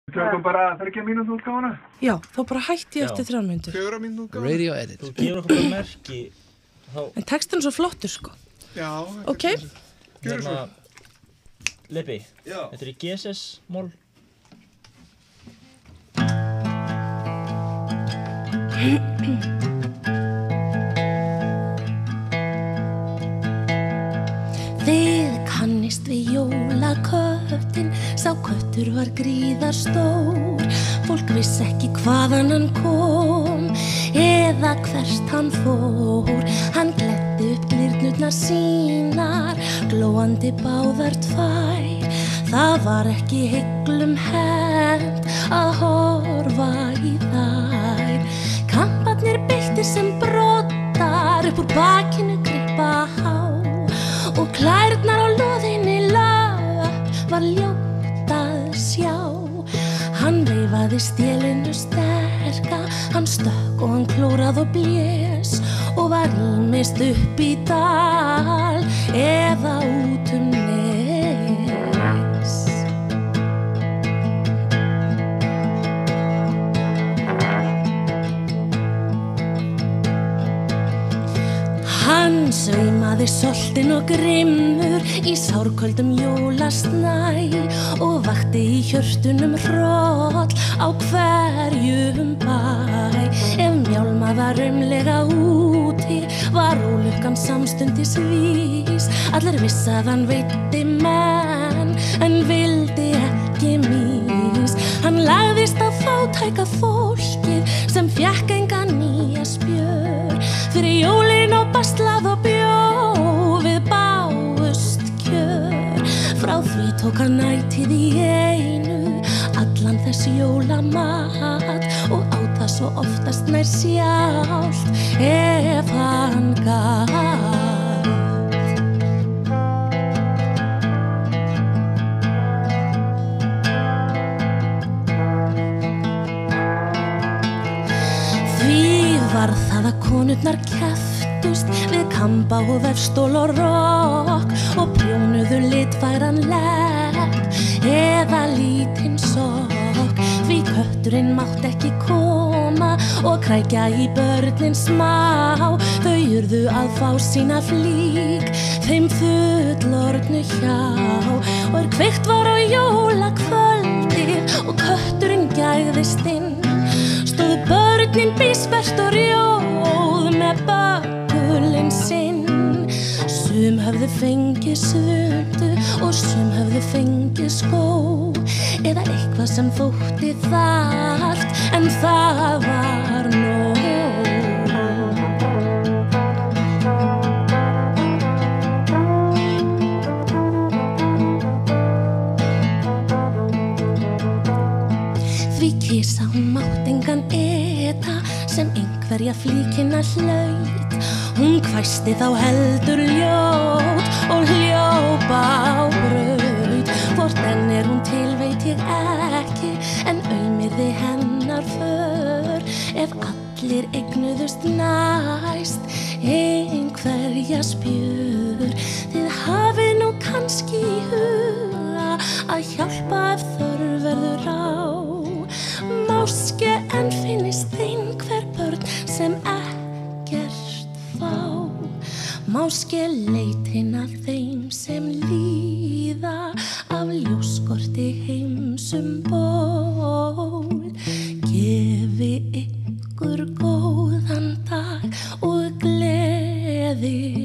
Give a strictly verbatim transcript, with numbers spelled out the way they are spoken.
Tökum bara þriggja mínútna útgáfuna. Já, þá bara hætti ég eftir Já. þrjár mínútur. Fjögurra mínútna útgáfuna. Radio edit. Þú gefur okkur bara merki þá, En textin er svo flottur, sko. Já. Ok. Gjörðu svo. Lepi, Já. þetta er í G S S-mól. Þið kannist við jólaköttin, sá köttur var gríðarstór. Fólk vissi ekki hvaðan hann kom, eða hvert hann fór. Hann gleddi upp glyrnurnar sínar, glóandi báðar tvær. Það var ekki heiglum hent að horfa í þær. Kamparnir beittir sem broddar, upp úr bakinu grippa há. Og klærnar á lóðinni löpp var ljótt að sjá. Hann veifaði stélinu sterka, hann stökk og hann klórað og blés. Og var ýmist upp í dal eða út um nes. Hann sveimaði soltinn og grimmur í sárköldum jólasnæ og vakti í hjörtunum hroll á hverjum bæ. Ef mjálma var umlega úti var ólukkan samstundis vís. Allir viss að hann veiddi menn en vildi ekki mís. Hann lagðist á fátæka fólkið sem fékk enga nýja spjör. Fyrir jólin og baslað og bjó við báðust kjör. Frá því tók hann ætíð í einu allan þess jólamat og át það svo oftast nær sjálft ef hann gat. Var það að konurnar keftust við kamba og vefstól og rokk og prjónuðu litfæran lepp eða lítinn sokk. Því kötturinn mátt ekki koma og krækja í börnin smá. Þau urðu að fá sína flík þeim fullorðnu hjá. Og er kveikt var á jólakvöldið og kötturinn gægðist inn, stóðu börnin bísbert og rjóð með bökulinn sinn. Sum höfðu fengið svundu og sum höfðu fengið skó eða eitthvað sem þótti þarft en það var nóg. Því kisa hún mátt engan eta sem einhverja flíkina hlaut. Hún hvæsti þá heldur ljót og hljóp á braut. Hvort enn er hún til veit ég ekki, en aumyrði hennar för ef allir eignuðust næst einhverja spjör. Þið hafið nú kannski í huga að hjálpa ef þörf verður á. Máske en finnist einhver börn sem ekkert fá. Máske leit inn að þeim sem líða af ljóskorti heimsum ból. Gefi ykkur góðan dag og gleði